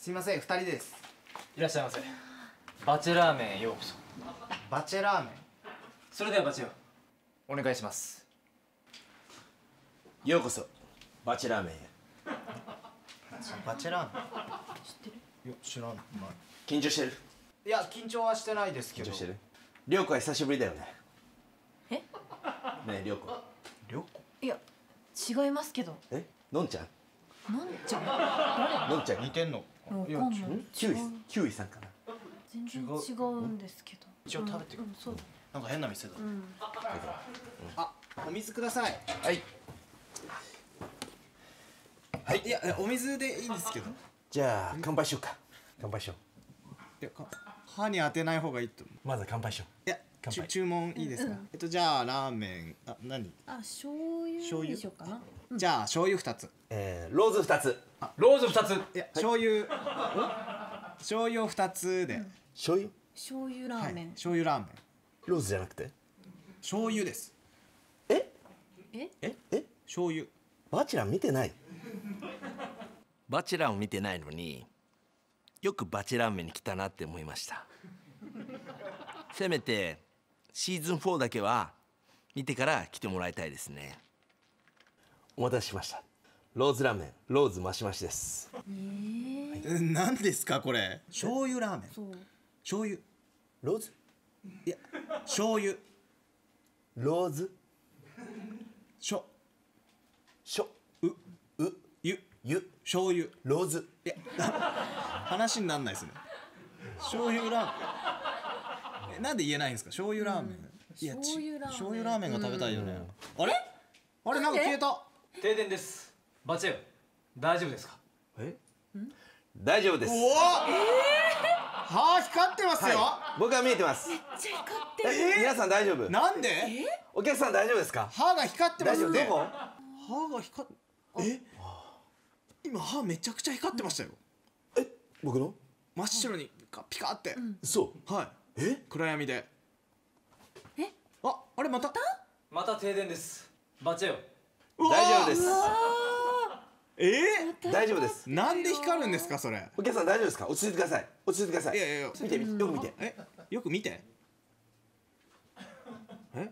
すいません、2人です。 いらっしゃいませ。バチェラーメンへようこそ。 バチェラーメン。 それではバチェをお願いします。 ようこそバチェラーメンへ。 バチェラーメン知ってる？いや、知らない。 緊張してる？ いや、緊張はしてないですけど。 緊張してる？りょうこは久しぶりだよね。 え？ ねえりょうこ。 りょうこ？ いや違いますけど。 のんちゃん？ なんちゃん？ のんちゃん似てんの？ わかんない。 キウイさんかな。 全然違うんですけど。 一応食べてくる。 そうだ。 なんか変な店だ。 うん。 あ、お水ください。 はい。はい。 いや、お水でいいんですけど。 じゃあ乾杯しようか。乾杯しよいや、歯に当てない方がいいと思う。 う。まずは乾杯しよいや、 乾杯注文いいですか？じゃあラーメン、何？ 醤油にしようかな。 じゃあ醤油2つ。 う。ローズ2つ。 ローズ2つ。 いや、醤油2つで。 醤油？ 醤油ラーメン。 醤油ラーメン。 ローズじゃなくて？ 醤油です。 え？ 醤油。 バチェラー見てない？バチェラーを見てないのによくバチェラーメンに来たなって思いました。せめてシーズン4だけは見てから来てもらいたいですね。お待たせしました。ローズラーメンローズマシマシです。 何ですかこれ？醤油ラーメン。 そう。 醤油。 ローズ？ いや、醤油。 ローズ？ しょ。ゆ。醤油。 ローズ。 いや、話になんないですね。醤油ラーメン。なんで言えないんですか？醤油ラーメン。いや、 醤油ラーメン醤油ラーメンが食べたいよね。あれ？なんか消えた。 停電です。バチェを大丈夫ですか？ 大丈夫です。 歯光ってますよ。 僕は見えてます。 めっちゃ光ってる。 皆さん大丈夫？ なんで？ お客さん大丈夫ですか？ 歯が光ってますよね。 どこ？ 歯が光っ。今歯めちゃくちゃ光ってましたよ。 僕の？ 真っ白にピカって。 そう。 はい。暗闇で。あれまた？ また停電です。バチェを大丈夫です。大丈夫です。 なんで光るんですかそれ？ お客さん大丈夫ですか？落ち着いてください。落ち着いてください。 いや見てよく見て。 よく見て。 何？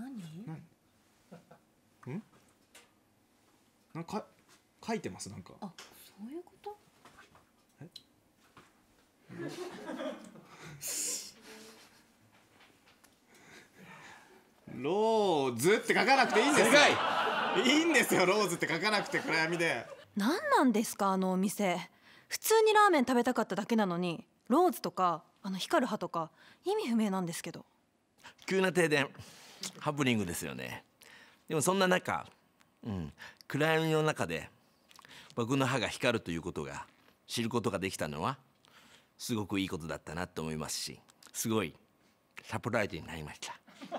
なんか書いてますなんか。 あ、そういうこと？ ローズって書かなくていいんですよ。いいんですよ、ローズって書かなくて暗闇で。 何なんですかあのお店。普通にラーメン食べたかっただけなのに、ローズとか光る歯とか意味不明なんですけど。 急な停電、ハプニングですよね。でもそんな中、暗闇の中で僕の歯が光るということが知ることができたのはすごくいいことだったなと思いますし、すごいサプライズになりました。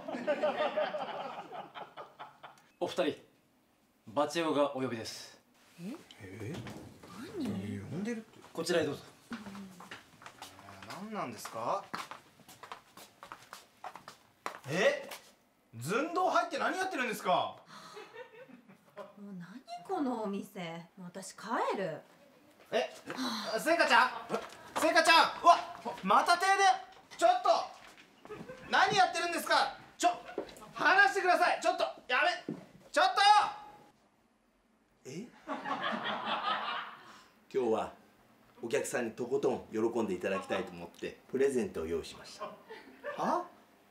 お二人、バチェオがお呼びです。 呼んでるって。 こちらへどうぞ。 何なんですか？寸胴入って何やってるんですか？ もう何このお店。もう私帰る。 せいかちゃん、うわ、また停電。ちょっと何やってるんですか？話してください。ちょっとやめ、ちょっと。 今日はお客さんにとことん喜んでいただきたいと思ってプレゼントを用意しました。 は？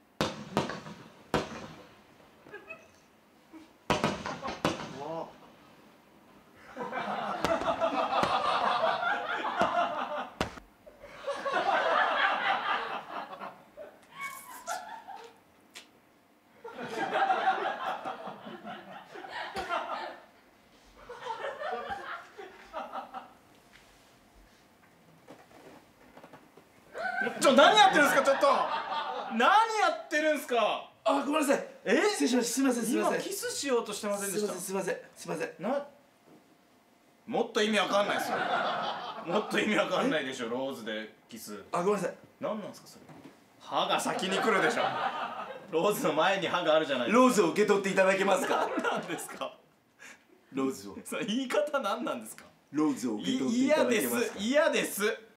何やってるんですか？ちょっと何やってるんですか？ あ、ごめんなさい。失礼しました。すみません。 今キスしようとしてませんでした？ すみません。 もっと意味わかんないですよ。もっと意味わかんないでしょ。ローズでキス。 あ、ごめんなさい。 何なんですかそれ？歯が先に来るでしょ。ローズの前に歯があるじゃないですか。 ローズを受け取っていただけますか？ 何なんですか？ ローズを。 その言い方何なんですか？ ローズを受け取っていただけますか？ 嫌です